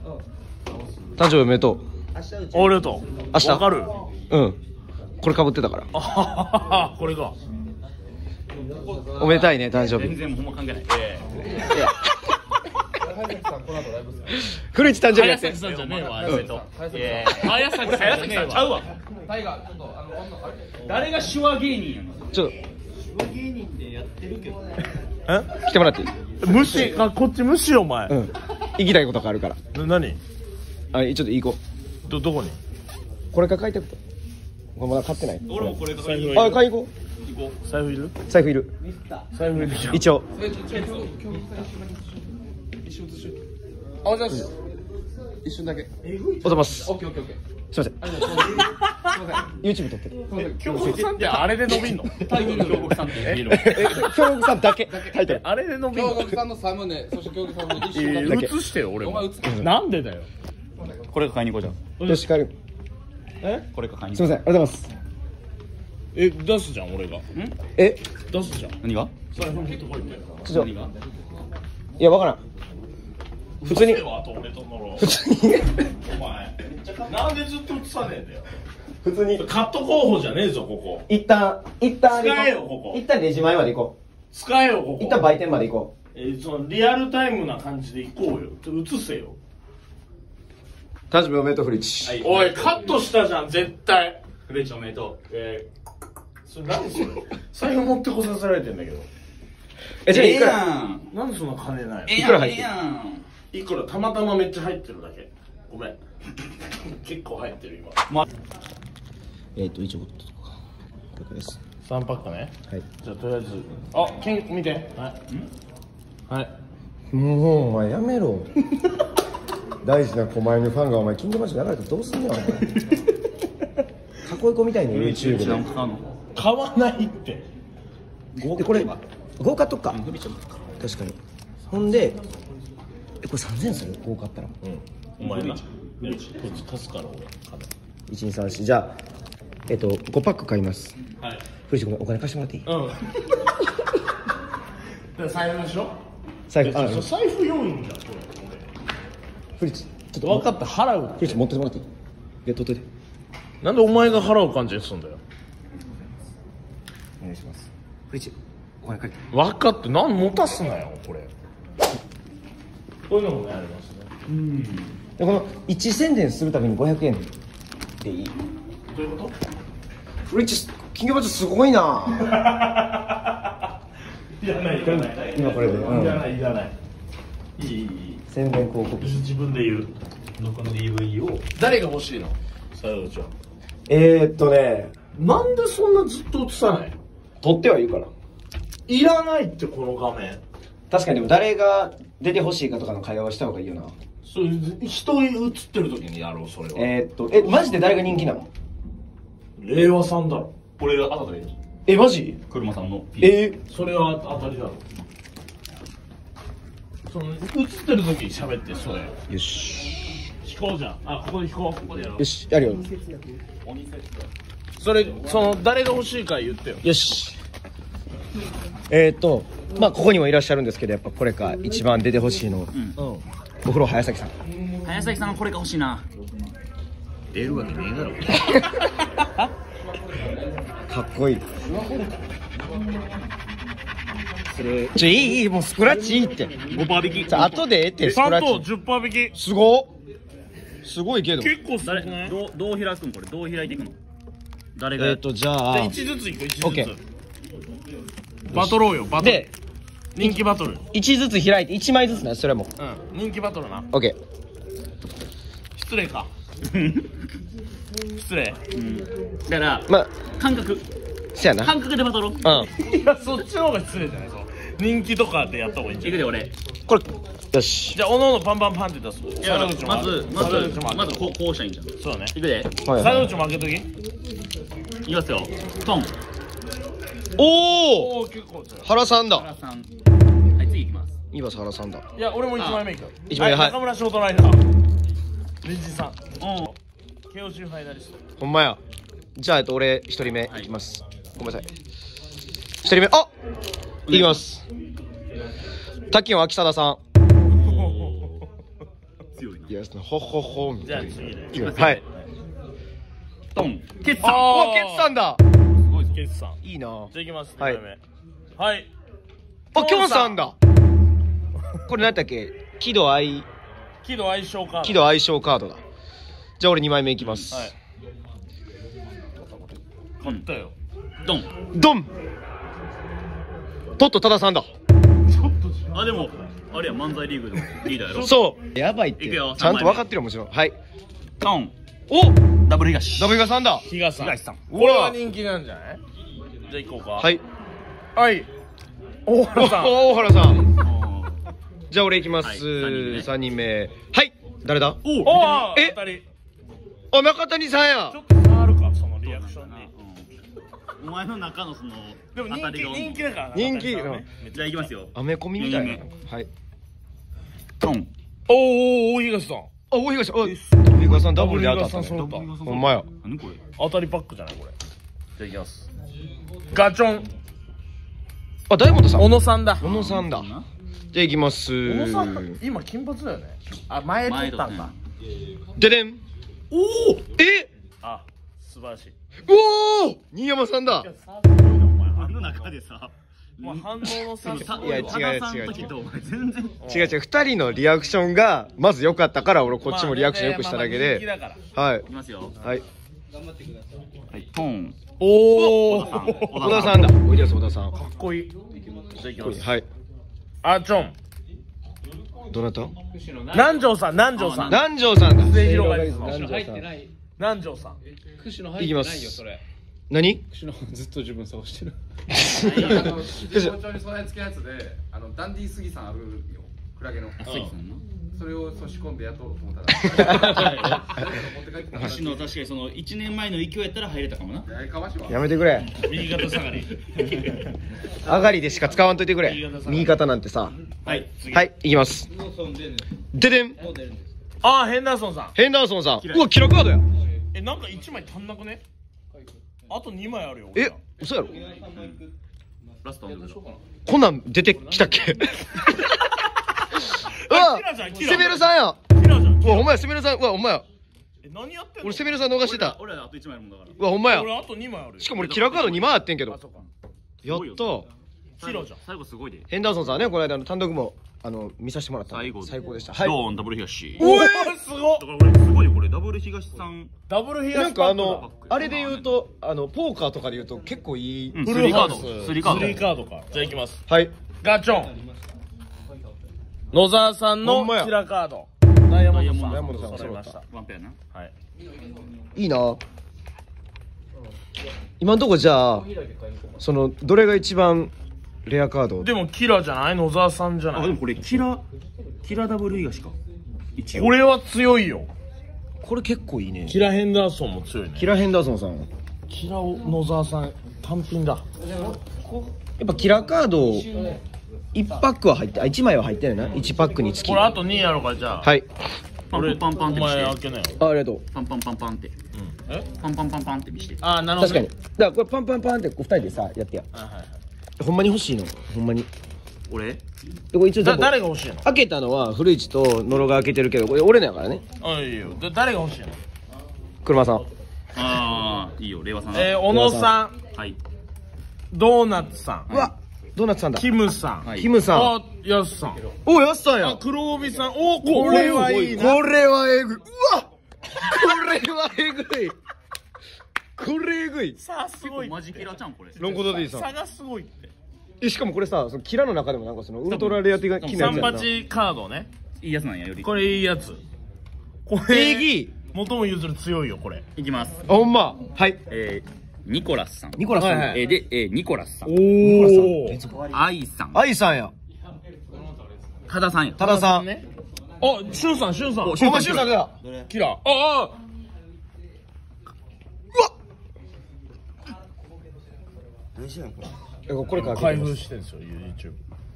誕生日おめでとう。 俺と明日わかる。 うん。これ被ってたから。 あはははこれがおめでたいね、誕生日。 全然ほんま関係ない。 古市誕生日やって。 早崎さんじゃねえわ、早崎と。 早崎さんちゃうわ。誰が手話芸人やの。 ちょっと。 え来てもらっていい？ 無視、あ、こっち無視お前。 うん。行きたいことがあるから。 何？ あ、ちょっと行こう。 どこに？ これから買いたくて。まだ買ってない。 俺もこれか買いあ、買い行こう。 財布いる？ 財布いる。 財布いるじゃん。 一応。 あ、じゃあ一瞬だけ。 おはようございます。 オッケーオッケーオッケー。 すいません。YouTube 撮ってる。 京極さんってあれで伸びんの？ タイトル京極さんって言える。 京極さんだけタイトル。 あれで伸びんの？ 京極さんのサムネ、そして京極さんの一瞬だけ。 映してよ俺も。 お前映ってなんでだよ。 これか買いに行こうじゃん。 よし、帰る。 これか買いにすいません、ありがとうございます。 出すじゃん俺が。 え、 出すじゃん。 何が？ 財布持ってこいって。 ちょっと、 何が？ いや、わからん。普通に。 うるせえわと俺と乗ろう。 普通に。 お前。なんでずっと映さねえんだよ。 普通に。 カット候補じゃねえぞここ。 一旦使えよここ。 一旦レジ前まで行こ使えよここ。 う。一旦売店まで行こそのリアルタイムな感じで行こうよ。映せよ。 う。誕生日おめでとう、古市。 おいカットしたじゃん絶対。 フレッチおめでとう。 それ何それ。財布持ってこさせられてんだけど。 じゃあいくら？ ん。 なんでそんな金ないの？ いくら入ってる？ いくらたまたまめっちゃ入ってるだけ。ごめん。結構入ってる今。 一応これです。 3パックね。 はい。 じゃあとりあえず。あ、見て。はい。はい。 もうお前やめろ。大事な狛犬ファンがお前金魚マッチ流れてどうすんねんお前。囲い込みたいね YouTube で。 買わないって。 でこれ豪華とか。確かに。ほんでこれ3000円する？豪華あったら。 お前な。貸すから俺。 1、2、3、4じゃあ5パック買います。 はい。 古市ごめんお金貸してもらっていい？ うん。財布でしょ？ 財布財布用意じゃんこれ。 古市ちょっと分かった払う。 古市持ってもらっていい？で取っといて。 なんでお前が払う感じにすんだよ。 お願いします。古市お金借りて。 分かって何持たすなよこれ。こういうのもねありますね。 でこの1宣伝するたびに500円でいい？ どういうこと？ 古市金魚バッジすごいな。 いらないいらない。 今これで。 いらないいらない。いい。 宣伝広告。 自分で言う。 どこの DVD を。 誰が欲しいの？さよちゃん。なんでそんなずっと映さない？ 撮ってはいるから。 いらないってこの画面。 確かにでも誰が出てほしいかとかの会話をした方がいいよな。 それ人映ってる時にやろうそれは。 マジで誰が人気なの？ 令和さんだろ。 これが当たり。 マジ？ 車さんの。 それは当たりだろ。その映ってる時に喋ってそれ。 よし。 引こうじゃん。あ、ここで引こう。ここでやろう。 よし、やるよ。 それ誰が欲しいか言ってよ。 よし。まあここにもいらっしゃるんですけど、やっぱこれか一番出てほしいの。お風呂早崎さん。 早崎さんはこれが欲しいな。出るわけねえだろ。 かっこいい。いいもうスクラッチいいって。 5%引き。 後でってスクラッチ。 10%引き。 すごいけど。 結構すごくない？ どう開くんこれ？どう開いていくの？誰が？ じゃあ 1ずついこう。1ずつ。 オッケー。 バトろうよ。バトル。 で人気バトル。 1ずつ開いて1枚ずつな。それはもう人気バトルな。 オッケー。 失礼か。失礼。 だからまあ感覚せやな。 感覚でバトル。 うん。 いやそっちの方が失礼じゃない？人気とかでやった方がいいんじゃない？ いくで俺。 これよし。 じゃあおのおのパンパンパンって出す。 いやまずこうしたらいいんじゃん。 そうだね。 いくで。 サドルチも開けとき。 いきますよ。トン。 おお。 結構強い。 原さんだ。 原さん。はい次いきます。 いわ原さんだ。 いや俺も1枚目いく。 一枚目はい中村ショートライナー。レジさん。KOC ファイナリスト。 ほんまや。じゃあ俺1人目いきます。ごめんなさい。1人目いきます。滝尾秋貞さん。 強いな。 いや、ほほほみじゃあたい次ね。 な。はい。 ドン。ケツさん。 うわ、ケツさんだ。 すごいぞ。 ケツさん。 いいな。 じゃあいきます。 はい 2回目。はい。 あ、キョンさんだ。これ何だっけ？喜怒哀喜怒哀傷カード。 喜怒哀傷カードだ。じゃあ俺2枚目いきます。 はい。勝ったよ。 ドン。 ドン。トットタダさんだ。 あ、でも、あれや、漫才リーグのリーダーやろ。 そう。やばいって。 いくよちゃんと分かってるよ、もちろん。はい。 ドン。 お、 ダブル東。 ダブルガさんだ。 比嘉さん。 東さん。 これは人気なんじゃない？じゃあ行こうか。 はい。 はい。大原さん。 大原さん。 あじゃあ俺いきます。 はい 3人目。はい。誰だ？ ーおおお。 え当たり。 あ、中谷さんやちょ。っと差あるか、そのリアクションに。 お前の中のそのでも人気だからな。 人気中谷さんはねじゃあいきますよ。 アメコミみたいな四人。 はい。 ドン。 おお大東さん。 あ、大東。あ、ダブルガさんダブルで当たったね。 ダブルガさん揃ったほんまや。 何これ。 当たりパックじゃないこれ。じゃあいきます。ガチョン。 あ、大本さん。 小野さんだ。 小野さんだ。じゃあいきます。 小野さん今金髪だよね。あ前取ったんだ。 ででん。 おお。 え、 あ素晴らしい。 おお、新山さんだ。 あの中でさ。 まあ反応の差っていや違う違うさんの時とお前全然。 違う違う、2人のリアクションがまず良かったから俺こっちもリアクション良くしただけで。はいいきますよ。 はい。 はい。トン。 おお。 小田さん小田さんだ。おいでやす小田さん。 かっこいい。じゃあいきます。 はい。 あちょん。 どなた？ 南條さん南條さん。 南條さんだ。 末広がりです南條さん。 南條さん。 串のいきま入ってないよすそれ。 何？ 串のずっと自分探してる。 包丁に備え付けやつで、ダンディー杉さんあるよ、クラゲの。 杉さんな。 それを差し込んでやっとうと思ったら、誰かが持って帰ってたら橋の確かにその1年前の勢いやったら入れたかもな。 ややかましいわ。 やめてくれ。 右肩下がり。 上がりでしか使わんといてくれ。右肩なんてさ。 はい次。 はい、いきます。ででん。 あヘンダーソンさん。 ヘンダーソンさん。うわ、キラカードや。 えなんか1枚足んなくね？あと2枚あるよ。 え、嘘やろ？ ラストはどうだ。 こんなん出てきたっけ？うわキラじゃん、キラセベルさんや。 キラじゃん。 うわ、ほんまや、セベルさん。うわ、ほんまや。 え何やってんの？ 俺セベルさん逃してた。 俺らあと1枚あるもんだから。 うわ、ほんまや。 俺あと2枚あるよ。 しかも俺キラカード2枚あってんけどあ。そうか。 やった。 キラじゃん。 最後すごいで。 ヘンダーソンさんね、この間単独も見させてもらったんで最後最高でした。はい。 ドーンダブル東。 おいすごっ。 だから俺すごいよこれダブル東さん。 ダブル東なんかパックだ。 あれで言うとポーカーとかで言うと結構いい。 フフルハウス。 スリーカード。 3カードか。じゃあいきます。 はい。 ガチョン。野沢さんのほんまやキラカード。ダイヤモンドさん。 ダイヤモンドさんが揃った揃いました。 ワンペアな。 はい。 いいな。今のとこじゃあどれが一番レアカード？ でもキラじゃない？野沢さんじゃない？ あでもこれキラダブル東か。一応。 これは強いよ。 これ結構いいね。 キラヘンダーソンも強いね。 キラヘンダーソンさん。 キラ野沢さん単品だ。 やっぱキラカード1パックは入って1枚は入ってないな。1パックにつき。 これあと2やろうかじゃあ。 はい。 パンパンパンパンってお前開見して。 けなよ。 ありがとう。 パンパンパンパンって。 え？ パンパンパンパンって見して。 あなるほど。 確かに。だからこれパンパンパンって2人でさやってや。 はいはいはい。 ほんまに欲しいの。ほんまに。 俺？ でこれ一応多分誰が欲しいの？ 開けたのは古市と野呂が開けてるけどこれ俺のやからね。 あいいよ。誰が欲しいの？ 車さん。 ああいいよ令和さん。 小野さん、 はい。 ドーナツさん、 うわ、ドーナツさんだ。 キムさん、 はいキムさん。 あヤスさん、 お、やすさんや。 黒帯さん。おこれはいいな。 これはえぐい。うわ、これはえぐい。これえぐい。 さあすごいって。 マジキラちゃんこれ。 ロンコダディさん。 差がすごいって。 しかもこれさ、そのキラの中でもなんかそのウルトラレア的な機能やつやな。 38カードね。 いいやつなんやより。 これいいやつ。これ礼儀。 元も譲る強いよこれ。 いきます。 あ、ほんま。はい。 ニコラスさん。 ニコラさん。 はいはいでニコラスさん。 おお。 アイさん。 アイさんや。 タダさんや。 タダさん。 ね。あシュンさんシュンさん。 お前シュウさんだ。 キラー。あこれから開封してんですよ YouTube。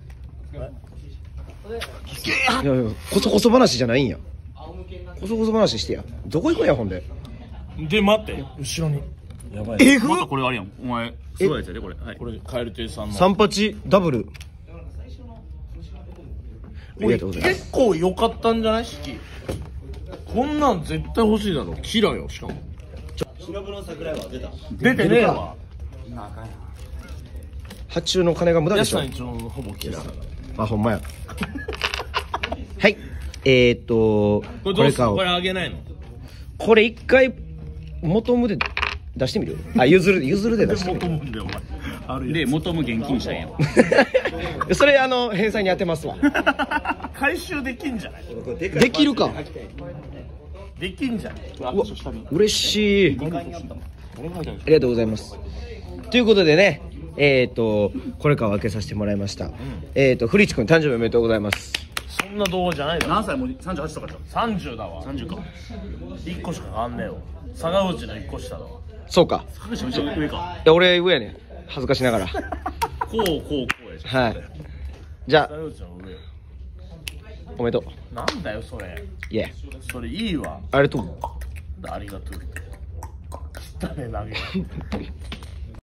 いやいや、こそこそ話じゃないんや。こそこそ話してや。どこ行くんやほんで。 で待って後ろに。やばい。 えぐまたこれあれやん。お前すごいやつやでこれ。はい。 これカエル亭さんの。 38ダブル。 りがとうございます。 結構良かったんじゃない式。こんなん絶対欲しいだろ。キラよ、しかも。 忍の桜井は出た。 出てねえわ。 発注の金が無駄でしょ安さん。一応ほぼキラ。 あ、ほんまや。はい。 これどうする？ かをこれあげないの？ これ一回元無で出してみる？あ、譲るで出してみる。 元もんでお前。あるで元も現金したんやそれ返済に当てますわ。 回収できんじゃない？ できるか。 できんじゃない？ うわ、嬉しい。ありがとうございます。ということでね、これから分けさせてもらいました。フリッチ君誕生日おめでとうございます。 そんな動画じゃないだろ。 何歳もう38とかじゃん 30だわ。 30か 1個しか変わんねえよ。佐賀内の1個下だわ。 そうか。 坂口めっちゃ上かいや、俺上やねん。恥ずかしながら。 こうやじゃん。 はい。じゃあ佐賀内の上よ。 おめでとう。 なんだよそれ。 イエそれいいわ。 ありがとう。 ありがとうって。汚ね投げ。